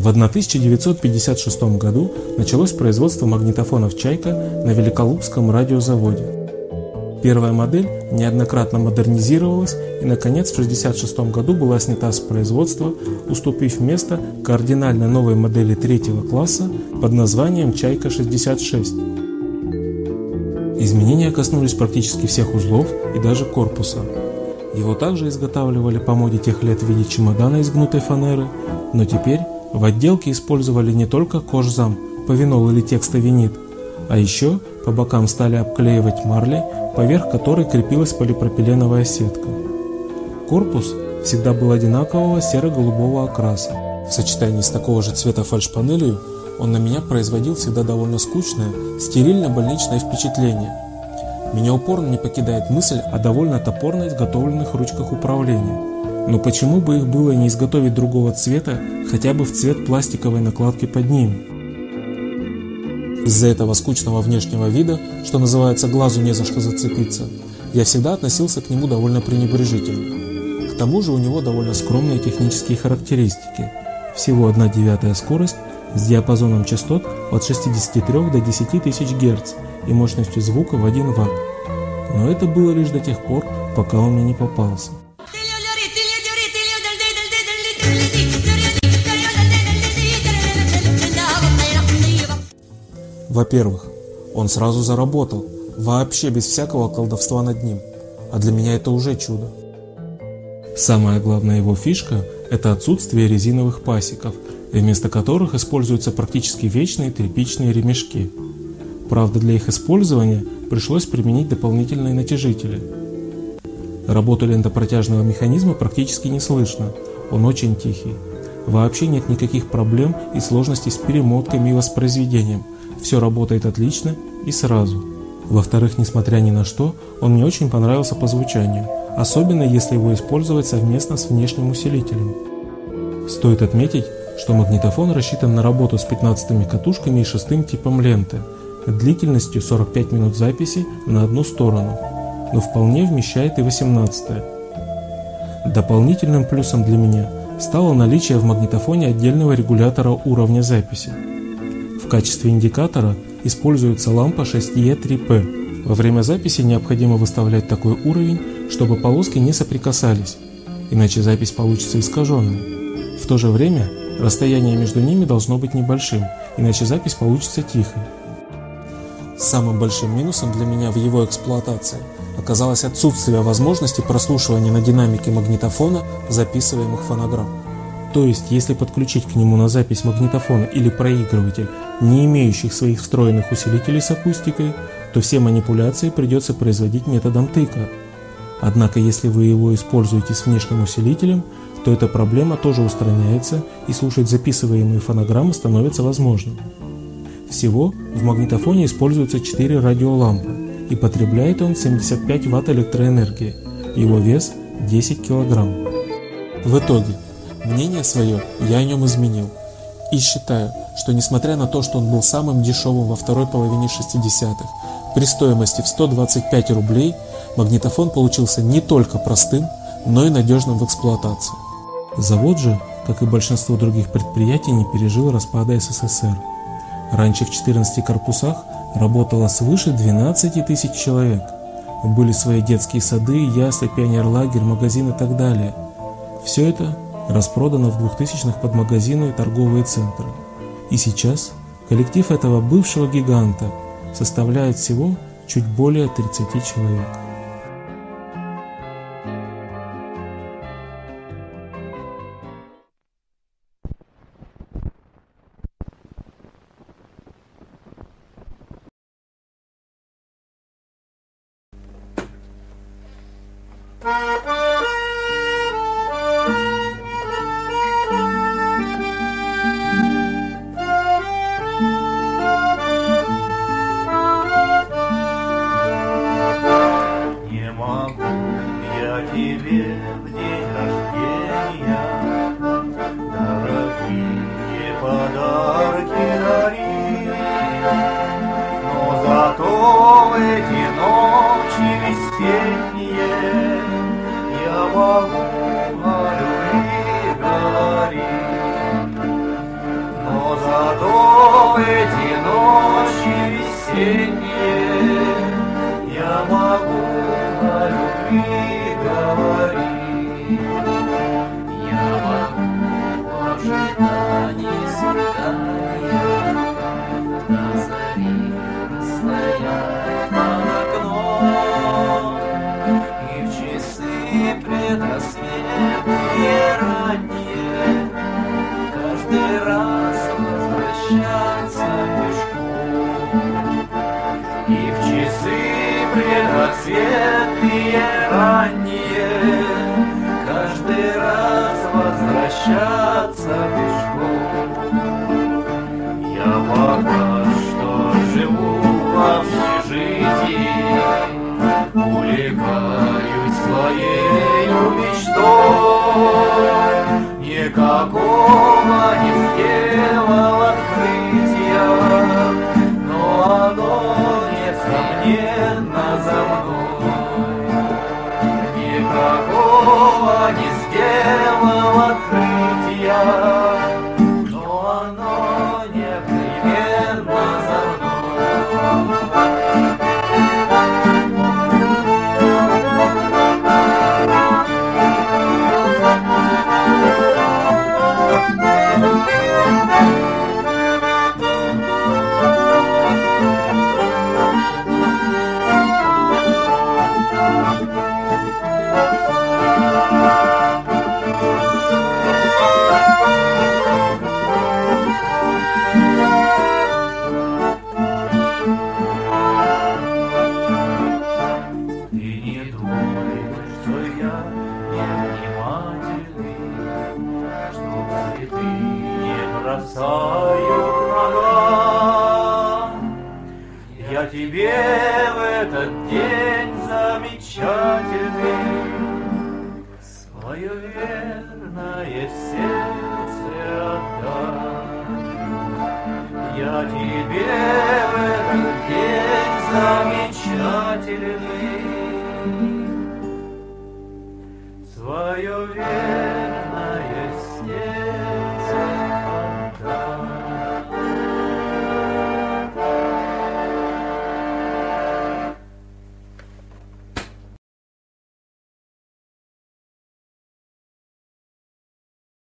В 1956 году началось производство магнитофонов «Чайка» на Великолукском радиозаводе. Первая модель неоднократно модернизировалась и, наконец, в 1966 году была снята с производства, уступив место кардинально новой модели третьего класса под названием «Чайка-66». Изменения коснулись практически всех узлов и даже корпуса. Его также изготавливали по моде тех лет в виде чемодана из гнутой фанеры, но теперь в отделке использовали не только кожзам, повинол или текстовинит, а еще по бокам стали обклеивать марлей, поверх которой крепилась полипропиленовая сетка. Корпус всегда был одинакового серо-голубого окраса. В сочетании с такого же цвета фальшпанелью он на меня производил всегда довольно скучное, стерильно-больничное впечатление. Меня упорно не покидает мысль о довольно топорно изготовленных ручках управления. Но почему бы их было не изготовить другого цвета, хотя бы в цвет пластиковой накладки под ними? Из-за этого скучного внешнего вида, что называется, глазу не за что зацепиться, я всегда относился к нему довольно пренебрежительно. К тому же у него довольно скромные технические характеристики. Всего 1/9 скорость с диапазоном частот от 63 до 10 тысяч Гц и мощностью звука в 1 Вт. Но это было лишь до тех пор, пока он мне не попался. Во-первых, он сразу заработал, вообще без всякого колдовства над ним, а для меня это уже чудо. Самая главная его фишка – это отсутствие резиновых пасеков, вместо которых используются практически вечные тряпичные ремешки. Правда, для их использования пришлось применить дополнительные натяжители. Работу лентопротяжного механизма практически не слышно, он очень тихий. Вообще нет никаких проблем и сложностей с перемотками и воспроизведением. Все работает отлично и сразу. Во-вторых, несмотря ни на что, он мне очень понравился по звучанию, особенно если его использовать совместно с внешним усилителем. Стоит отметить, что магнитофон рассчитан на работу с 15 катушками и 6 типом ленты, длительностью 45 минут записи на одну сторону, но вполне вмещает и 18-е. Дополнительным плюсом для меня стало наличие в магнитофоне отдельного регулятора уровня записи. В качестве индикатора используется лампа 6E3P. Во время записи необходимо выставлять такой уровень, чтобы полоски не соприкасались, иначе запись получится искаженной. В то же время расстояние между ними должно быть небольшим, иначе запись получится тихой. Самым большим минусом для меня в его эксплуатации оказалось отсутствие возможности прослушивания на динамике магнитофона записываемых фонограмм. То есть, если подключить к нему на запись магнитофон или проигрыватель, не имеющих своих встроенных усилителей с акустикой, то все манипуляции придется производить методом тыка. Однако, если вы его используете с внешним усилителем, то эта проблема тоже устраняется и слушать записываемые фонограммы становится возможным. Всего в магнитофоне используются 4 радиолампы, и потребляет он 75 Вт электроэнергии, его вес 10 кг. В итоге, мнение свое я о нем изменил, и считаю, что несмотря на то, что он был самым дешевым во второй половине 60-х, при стоимости в 125 рублей, магнитофон получился не только простым, но и надежным в эксплуатации. Завод же, как и большинство других предприятий, не пережил распада СССР. Раньше в 14 корпусах работало свыше 12 тысяч человек. Были свои детские сады, ясли, пионерлагерь, магазин и так далее. Все это распродано в 2000-х под магазины и торговые центры. И сейчас коллектив этого бывшего гиганта составляет всего чуть более 30 человек. говори. Я могу в ожидании свидания до зари стоять под окном, и в часы предрассветные ранние каждый раз возвращаться пешком. И в часы предрассветные ранние каждый раз возвращаться пешком. Я пока что живу в общежитии, увлекаюсь своею мечтой. Никакого не сделал открытия, но оно несомненно за мной. Никакого не сделал открытия, но оно непременно за бросаю ногам. Я тебе в этот день замечательный свое верное сердце отдам. Я тебе в этот день замечательный свое верное